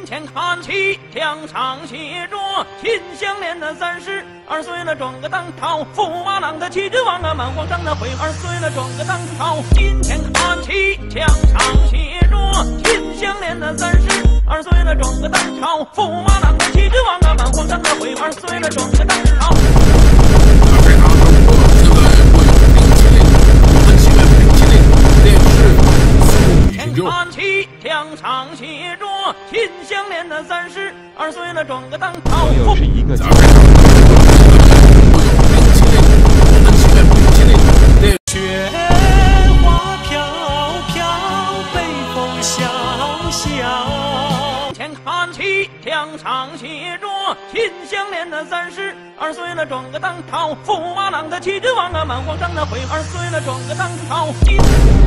前看齐，墙上写着秦香莲的32岁了，装个当朝，驸马郎的齐君王啊，满皇上的回2岁了，装个当朝。金前看齐，墙上写着秦香莲的32岁了，装个当朝，驸马郎的齐君王啊，满皇上的回2岁了，装个当朝。看齐，墙上写着秦香莲的32岁了，装个当朝。 又是一个雪花飘飘，北风萧萧。 前看齐，墙上写着秦香莲的32岁了，装个当朝，驸马郎的齐君王啊，满皇上的回2岁了，装个当朝。